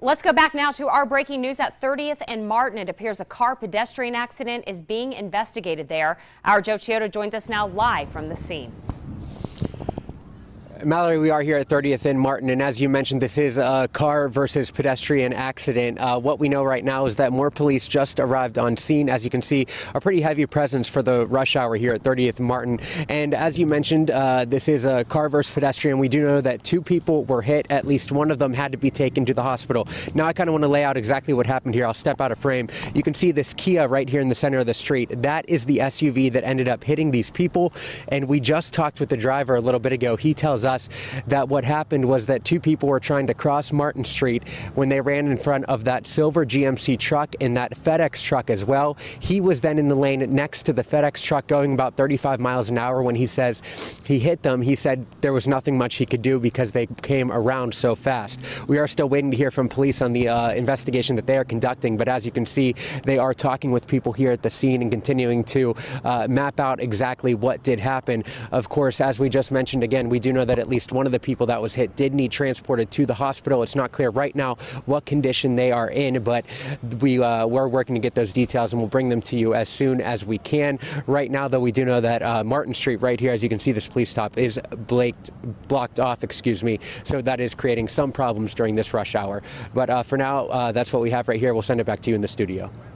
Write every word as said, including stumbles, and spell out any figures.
Let's go back now to our breaking news at thirtieth and Martin. It appears a car pedestrian accident is being investigated there. Our Joe Chiodo joins us now live from the scene. Mallory, we are here at thirtieth and Martin, and as you mentioned, this is a car versus pedestrian accident. Uh, what we know right now is that more police just arrived on scene. As you can see, a pretty heavy presence for the rush hour here at thirtieth and Martin. And as you mentioned, uh, this is a car versus pedestrian. We do know that two people were hit. At least one of them had to be taken to the hospital. Now I kind of want to lay out exactly what happened here. I'll step out of frame. You can see this Kia right here in the center of the street. That is the S U V that ended up hitting these people. And we just talked with the driver a little bit ago. He tells us that what happened was that two people were trying to cross Martin Street when they ran in front of that silver G M C truck and that FedEx truck as well. He was then in the lane next to the FedEx truck going about thirty-five miles an hour. When he says he hit them, he said there was nothing much he could do because they came around so fast. We are still waiting to hear from police on the uh, investigation that they are conducting, but as you can see, they are talking with people here at the scene and continuing to uh, map out exactly what did happen. Of course, as we just mentioned, again, we do know that at least one One of the people that was hit did need transported to the hospital. It's not clear right now what condition they are in, but we uh, we're working to get those details and we'll bring them to you as soon as we can. Right now, though, we do know that uh, Martin Street right here, as you can see, this police stop is blaked, blocked off, excuse me, so that is creating some problems during this rush hour. But uh, for now, uh, that's what we have right here. We'll send it back to you in the studio.